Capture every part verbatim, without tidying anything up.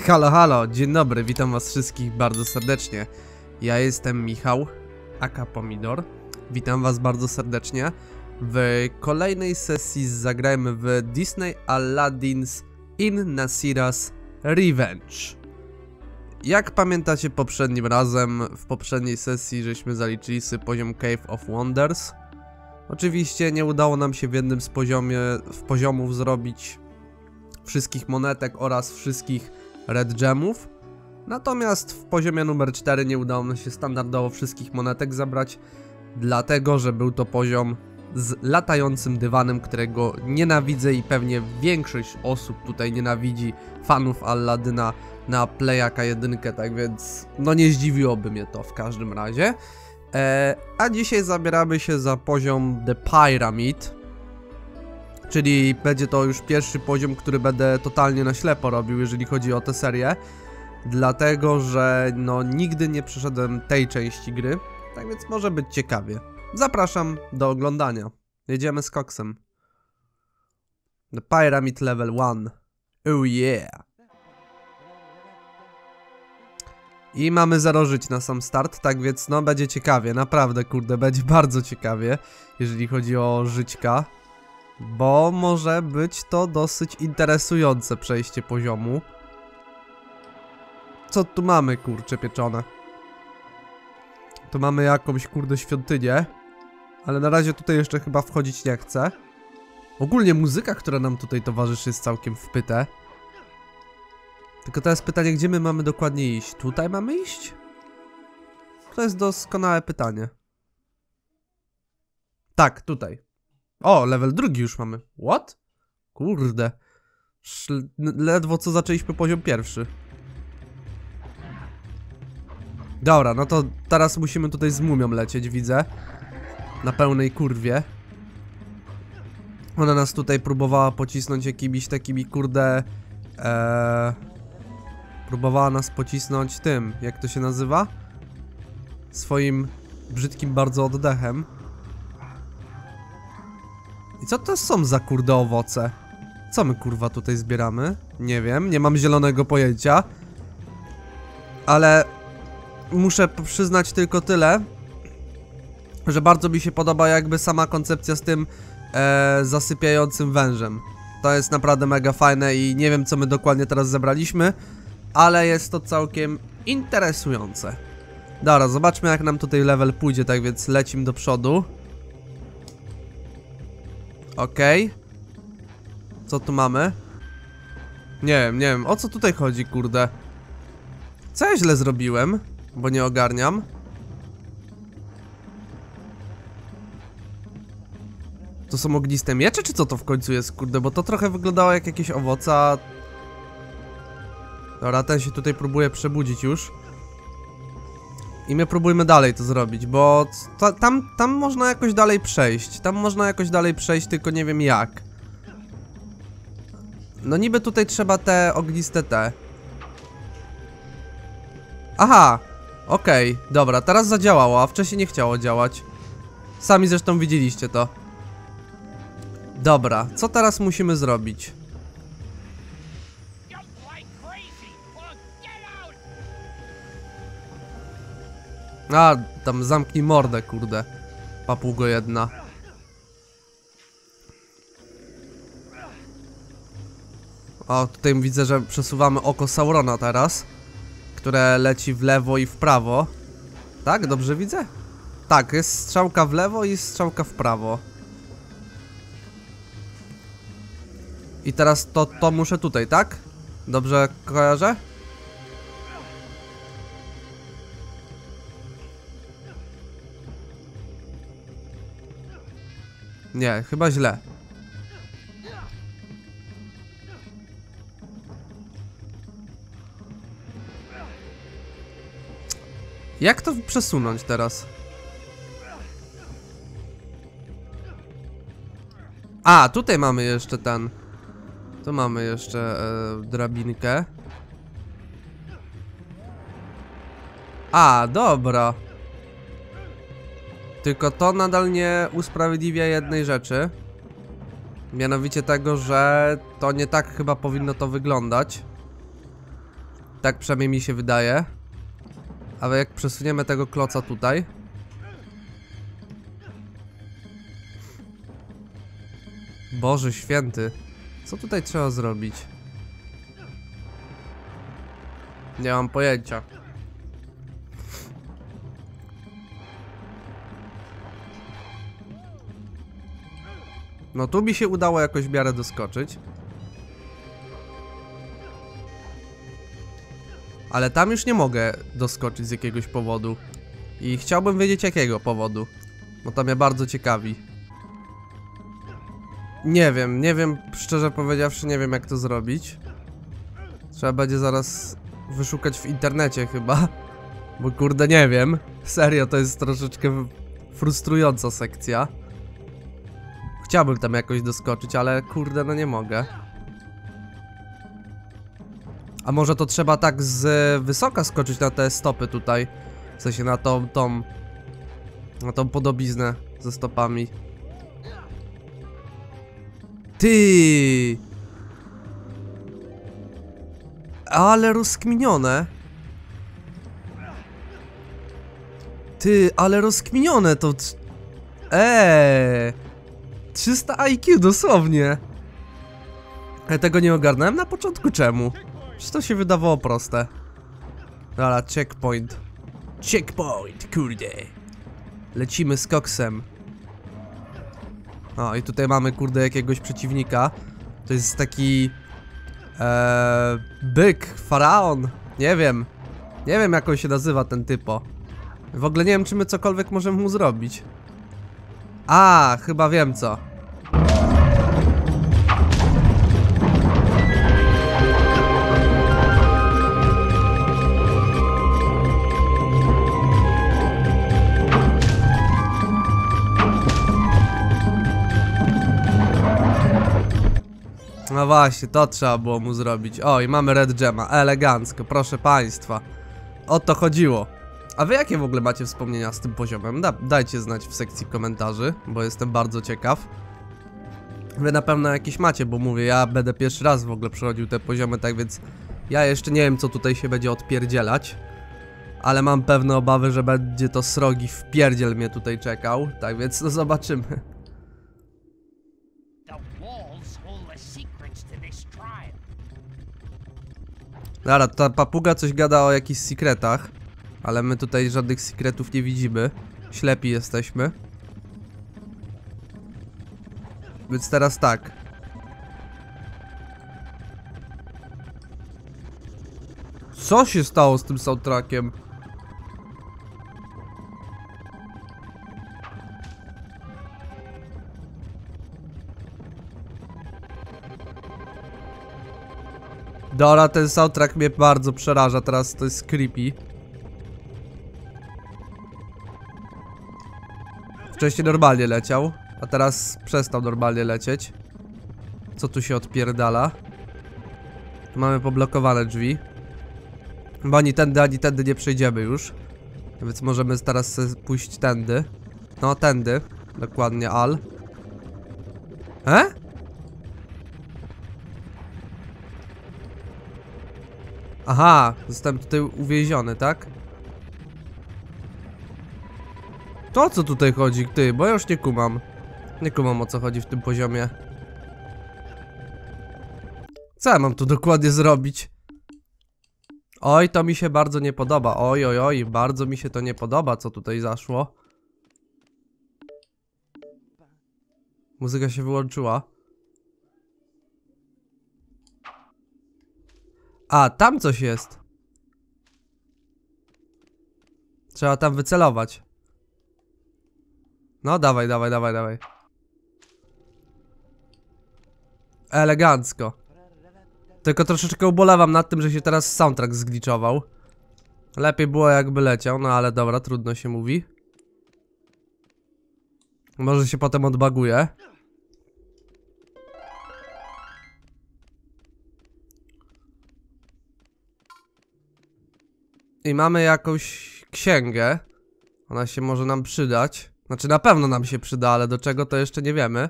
Halo, halo, dzień dobry, witam was wszystkich bardzo serdecznie. Ja jestem Michał, aka Pomidor. Witam was bardzo serdecznie w kolejnej sesji Zagrajmy w Disney Aladdin's in Nasira's Revenge. Jak pamiętacie poprzednim razem, w poprzedniej sesji żeśmy zaliczyli sobie poziom Cave of Wonders. Oczywiście nie udało nam się w jednym z poziomie, w poziomów zrobić wszystkich monetek oraz wszystkich red gemów. Natomiast w poziomie numer cztery nie udało nam się standardowo wszystkich monetek zabrać, dlatego że był to poziom z latającym dywanem, którego nienawidzę i pewnie większość osób tutaj nienawidzi, fanów Aladyna na Playaka jeden, tak więc no nie zdziwiłoby mnie to w każdym razie. Eee, a dzisiaj zabieramy się za poziom The Pyramid, czyli będzie to już pierwszy poziom, który będę totalnie na ślepo robił, jeżeli chodzi o tę serię. Dlatego, że no nigdy nie przeszedłem tej części gry, tak więc może być ciekawie. Zapraszam do oglądania. Jedziemy z koksem. The Pyramid Level jeden. Oh yeah! I mamy zero żyć na sam start, tak więc no będzie ciekawie, naprawdę kurde, będzie bardzo ciekawie, jeżeli chodzi o żyćka. Bo może być to dosyć interesujące przejście poziomu. Co tu mamy, kurcze pieczone? Tu mamy jakąś kurde świątynię, ale na razie tutaj jeszcze chyba wchodzić nie chcę. Ogólnie muzyka, która nam tutaj towarzyszy, jest całkiem wpyte. Tylko teraz pytanie, gdzie my mamy dokładnie iść? Tutaj mamy iść? To jest doskonałe pytanie. Tak, tutaj. O, level drugi już mamy. What? Kurde. Szl ledwo co zaczęliśmy poziom pierwszy. Dobra, no to teraz musimy tutaj z mumią lecieć, widzę. Na pełnej kurwie. Ona nas tutaj próbowała pocisnąć jakimiś takimi kurde... Ee, próbowała nas pocisnąć tym, jak to się nazywa? Swoim brzydkim bardzo oddechem. I co to są za kurde owoce? Co my kurwa tutaj zbieramy? Nie wiem, nie mam zielonego pojęcia. Ale muszę przyznać tylko tyle, że bardzo mi się podoba jakby sama koncepcja z tym e, zasypiającym wężem. To jest naprawdę mega fajne i nie wiem co my dokładnie teraz zebraliśmy, ale jest to całkiem interesujące. Dobra, zobaczmy jak nam tutaj level pójdzie, tak więc lecimy do przodu. Okej. Okay. Co tu mamy? Nie wiem, nie wiem, o co tutaj chodzi, kurde. Co ja źle zrobiłem? Bo nie ogarniam. To są ogniste miecze, czy co to w końcu jest, kurde? Bo to trochę wyglądało jak jakieś owoce. Dobra, ten się tutaj próbuje przebudzić już. I my próbujmy dalej to zrobić, bo to, tam, tam można jakoś dalej przejść. Tam można jakoś dalej przejść, tylko nie wiem jak. No niby tutaj trzeba te ogniste te. Aha, okej, okay, dobra, teraz zadziałało, a wcześniej nie chciało działać. Sami zresztą widzieliście to. Dobra, co teraz musimy zrobić? A, tam zamknij mordę, kurde. Papugo jedna. O, tutaj widzę, że przesuwamy oko Saurona teraz, które leci w lewo i w prawo. Tak? Dobrze widzę? Tak, jest strzałka w lewo i strzałka w prawo. I teraz to, to muszę tutaj, tak? Dobrze kojarzę? Nie, chyba źle. Jak to przesunąć teraz? A, tutaj mamy jeszcze ten. Tu mamy jeszcze e, drabinkę. A, dobra. Tylko to nadal nie usprawiedliwia jednej rzeczy. Mianowicie tego, że to nie tak chyba powinno to wyglądać. Tak przynajmniej mi się wydaje. Ale jak przesuniemy tego kloca tutaj. Boże święty. Co tutaj trzeba zrobić? Nie mam pojęcia. No tu mi się udało jakoś w miarę doskoczyć. Ale tam już nie mogę doskoczyć z jakiegoś powodu. I chciałbym wiedzieć jakiego powodu. Bo to mnie bardzo ciekawi. Nie wiem, nie wiem, szczerze powiedziawszy, nie wiem jak to zrobić. Trzeba będzie zaraz wyszukać w internecie chyba. Bo kurde nie wiem. Serio, to jest troszeczkę frustrująca sekcja. Chciałbym tam jakoś doskoczyć, ale kurde no nie mogę. A może to trzeba tak z wysoka skoczyć na te stopy tutaj. W sensie na tą, tą na tą podobiznę ze stopami. Ty! Ale rozkminione. Ty, ale rozkminione to... Eee! trzysta I Q dosłownie. Ja tego nie ogarnąłem na początku, czemu? Czy to się wydawało proste? Dobra, checkpoint. Checkpoint, kurde. Lecimy z koksem. O, i tutaj mamy, kurde, jakiegoś przeciwnika. To jest taki... Eee, byk, faraon. Nie wiem. Nie wiem, jak on się nazywa, ten typo. W ogóle nie wiem, czy my cokolwiek możemy mu zrobić. A, chyba wiem co. No właśnie, to trzeba było mu zrobić. O, i mamy Red Gemma, elegancko, proszę państwa. O to chodziło. A wy jakie w ogóle macie wspomnienia z tym poziomem? Da dajcie znać w sekcji komentarzy, bo jestem bardzo ciekaw. Wy na pewno jakieś macie, bo mówię, ja będę pierwszy raz w ogóle przechodził te poziomy, tak więc ja jeszcze nie wiem, co tutaj się będzie odpierdzielać. Ale mam pewne obawy, że będzie to srogi wpierdziel mnie tutaj czekał, tak więc no zobaczymy. Dobra, ta papuga coś gada o jakichś sekretach. Ale my tutaj żadnych sekretów nie widzimy. Ślepi jesteśmy. Więc teraz tak. Co się stało z tym soundtrackiem? Dobra, ten soundtrack mnie bardzo przeraża, teraz to jest creepy. Wcześniej normalnie leciał, a teraz przestał normalnie lecieć. Co tu się odpierdala? Mamy poblokowane drzwi. Bo ani tędy, ani tędy nie przejdziemy już. Więc możemy teraz pójść tędy. No, tędy. Dokładnie, al. E? Aha, zostałem tutaj uwięziony, tak? To o co tutaj chodzi, ty? Bo ja już nie kumam. Nie kumam, o co chodzi w tym poziomie. Co ja mam tu dokładnie zrobić? Oj, to mi się bardzo nie podoba. Oj, oj, oj, bardzo mi się to nie podoba, co tutaj zaszło. Muzyka się wyłączyła. A, tam coś jest. Trzeba tam wycelować. No, dawaj, dawaj, dawaj, dawaj. Elegancko. Tylko troszeczkę ubolewam nad tym, że się teraz soundtrack zgliczował. Lepiej było jakby leciał, no ale dobra, trudno się mówi. Może się potem odbaguje. I mamy jakąś księgę. Ona się może nam przydać. Znaczy na pewno nam się przyda, ale do czego to jeszcze nie wiemy.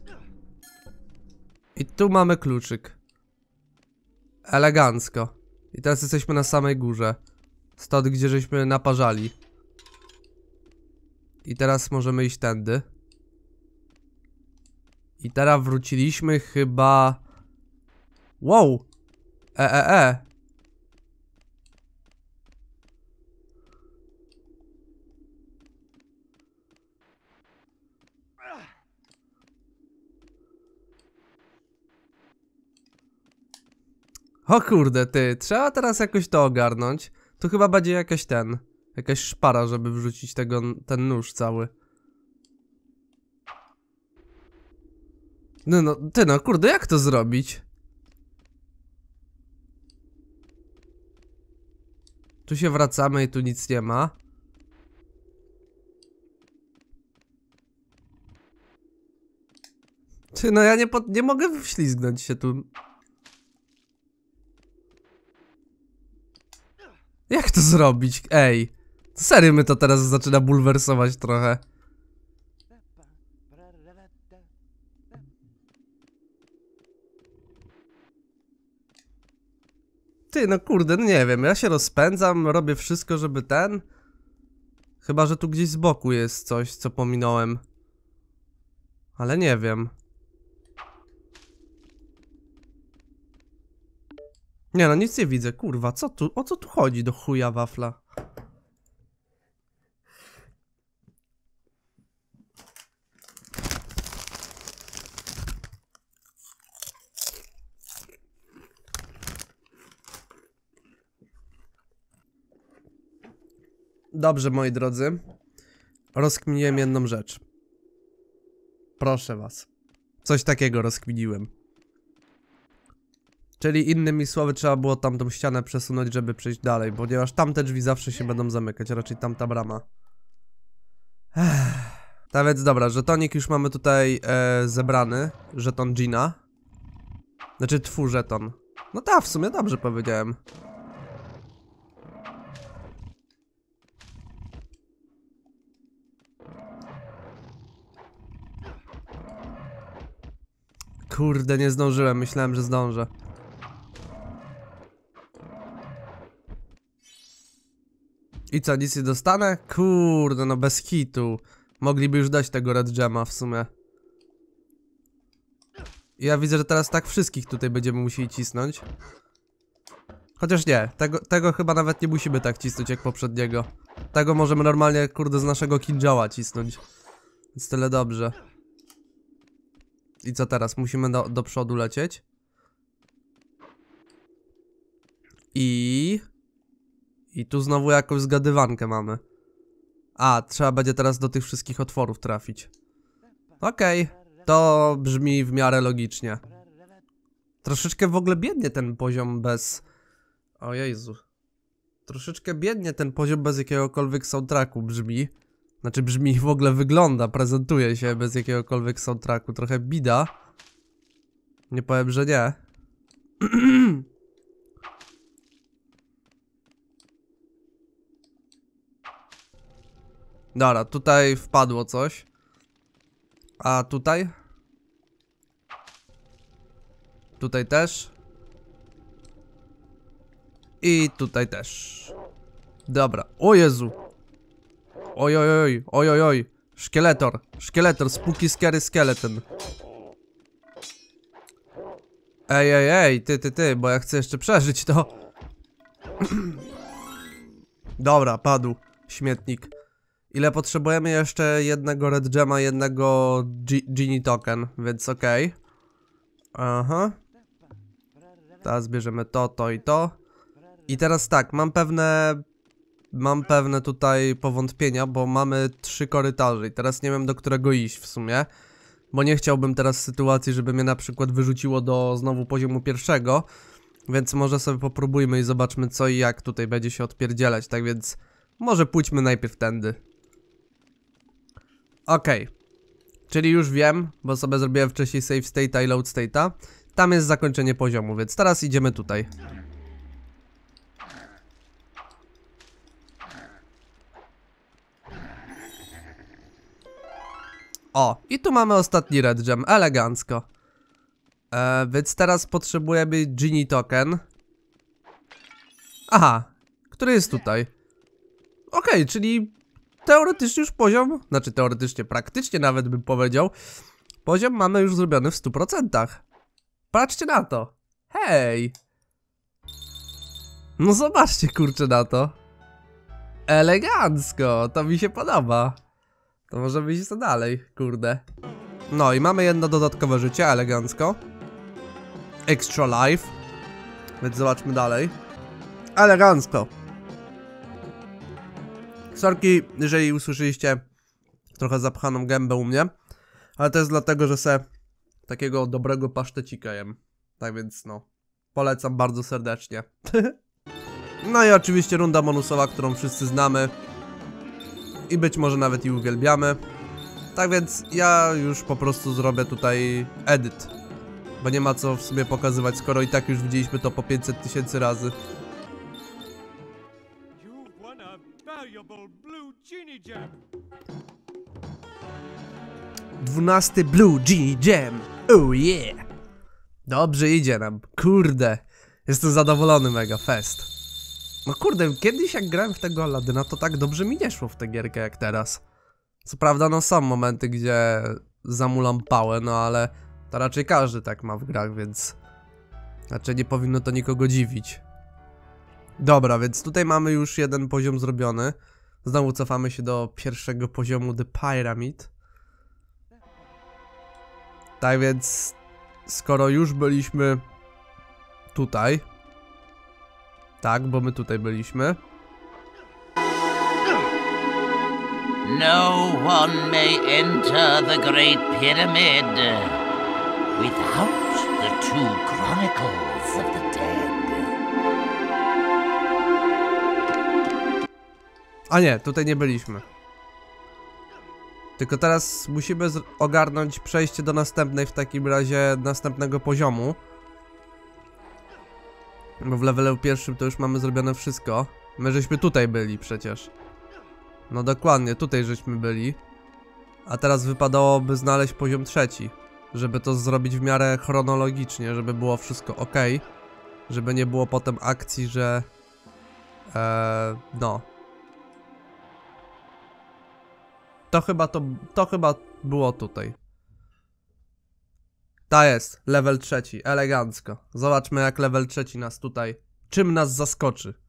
I tu mamy kluczyk. Elegancko. I teraz jesteśmy na samej górze. Stąd, gdzie żeśmy naparzali. I teraz możemy iść tędy. I teraz wróciliśmy chyba... Wow! E, e, e. O kurde, ty, trzeba teraz jakoś to ogarnąć. Tu chyba będzie jakaś ten, jakaś szpara, żeby wrzucić tego, ten nóż cały. No, no, ty no, kurde, jak to zrobić? Tu się wracamy i tu nic nie ma. Ty no, ja nie, po, nie mogę wślizgnąć się tu. Jak to zrobić? Ej, serio mnie to teraz zaczyna bulwersować trochę. Ty, no kurde, no nie wiem, ja się rozpędzam, robię wszystko, żeby ten... Chyba, że tu gdzieś z boku jest coś, co pominąłem. Ale nie wiem. Nie no, nic nie widzę, kurwa, co tu, o co tu chodzi do chuja wafla? Dobrze, moi drodzy. Rozkminiłem jedną rzecz. Proszę was. Coś takiego rozkminiłem. Czyli innymi słowy trzeba było tamtą ścianę przesunąć, żeby przejść dalej, ponieważ tamte drzwi zawsze się będą zamykać, raczej tamta brama. Ech. Tak więc dobra, żetonik już mamy tutaj e, zebrany. Żeton Gina. Znaczy twój żeton. No tak, w sumie dobrze powiedziałem. Kurde, nie zdążyłem, myślałem, że zdążę. I co, nic nie dostanę? Kurde, no bez hitu. Mogliby już dać tego red gemma w sumie. Ja widzę, że teraz tak wszystkich tutaj będziemy musieli cisnąć. Chociaż nie, tego, tego chyba nawet nie musimy tak cisnąć jak poprzedniego. Tego możemy normalnie, kurde, z naszego kinjała cisnąć. Więc tyle dobrze. I co teraz? Musimy do, do przodu lecieć. I... I tu znowu jakąś zgadywankę mamy. A, trzeba będzie teraz do tych wszystkich otworów trafić. Okej, okay. To brzmi w miarę logicznie. Troszeczkę w ogóle biednie ten poziom bez... O Jezu. Troszeczkę biednie ten poziom bez jakiegokolwiek soundtracku brzmi. Znaczy brzmi, w ogóle wygląda, prezentuje się bez jakiegokolwiek soundtracku. Trochę bida. Nie powiem, że nie. Dobra, tutaj wpadło coś. A tutaj? Tutaj też. I tutaj też. Dobra, o Jezu. Oj, oj, oj, oj, oj, oj. Szkieletor, szkieletor, spooky scary skeleton. Ej, ej, ej, ty, ty, ty, bo ja chcę jeszcze przeżyć to. Dobra, padł śmietnik. Ile potrzebujemy jeszcze? Jednego red gemma, jednego genie token, więc okej. Okay. Aha. Teraz bierzemy to, to i to. I teraz tak, mam pewne... Mam pewne tutaj powątpienia, bo mamy trzy korytarze i teraz nie wiem, do którego iść w sumie. Bo nie chciałbym teraz sytuacji, żeby mnie na przykład wyrzuciło do znowu poziomu pierwszego. Więc może sobie popróbujmy i zobaczmy, co i jak tutaj będzie się odpierdzielać. Tak więc może pójdźmy najpierw tędy. Okej. Okay. Czyli już wiem, bo sobie zrobiłem wcześniej save state'a i load state'a. Tam jest zakończenie poziomu, więc teraz idziemy tutaj. O, i tu mamy ostatni red gem, elegancko. E, więc teraz potrzebujemy genie token. Aha, który jest tutaj. Okej, okay, czyli teoretycznie już poziom, znaczy teoretycznie, praktycznie nawet bym powiedział, poziom mamy już zrobiony w stu procentach. Patrzcie na to. Hej! No zobaczcie, kurczę, na to. Elegancko, to mi się podoba. To możemy iść co dalej, kurde. No i mamy jedno dodatkowe życie, elegancko. Extra life. Więc zobaczmy dalej. Elegancko. Sorki, jeżeli usłyszeliście trochę zapchaną gębę u mnie. Ale to jest dlatego, że se takiego dobrego pasztecika jem. Tak więc no, polecam bardzo serdecznie. No i oczywiście runda bonusowa, którą wszyscy znamy. I być może nawet i uwielbiamy. Tak więc ja już po prostu zrobię tutaj edit. Bo nie ma co w sumie pokazywać, skoro i tak już widzieliśmy to po pięćset tysięcy razy. Dwunasty Blue Genie Gem. Oh yeah. Dobrze idzie nam. Kurde. Jestem zadowolony mega. Fest. No kurde, kiedyś jak grałem w tego Aladyna, to tak dobrze mi nie szło w tę gierkę jak teraz. Co prawda no są momenty, gdzie zamulam pałę, no ale to raczej każdy tak ma w grach, więc raczej nie powinno to nikogo dziwić. Dobra, więc tutaj mamy już jeden poziom zrobiony. Znowu cofamy się do pierwszego poziomu The Pyramid. Tak więc, skoro już byliśmy tutaj. Tak, bo my tutaj byliśmy. No one may enter the Great Pyramid without the two chronicles of the dead. A nie, tutaj nie byliśmy. Tylko teraz musimy ogarnąć przejście do następnej, w takim razie następnego poziomu. Bo w levelu pierwszym to już mamy zrobione wszystko. My żeśmy tutaj byli przecież. No dokładnie, tutaj żeśmy byli. A teraz wypadałoby znaleźć poziom trzeci. Żeby to zrobić w miarę chronologicznie, żeby było wszystko ok. Żeby nie było potem akcji, że... Eee, no. To chyba to, to chyba było tutaj. Ta jest, level trzeci, elegancko. Zobaczmy jak level trzeci nas tutaj, czym nas zaskoczy.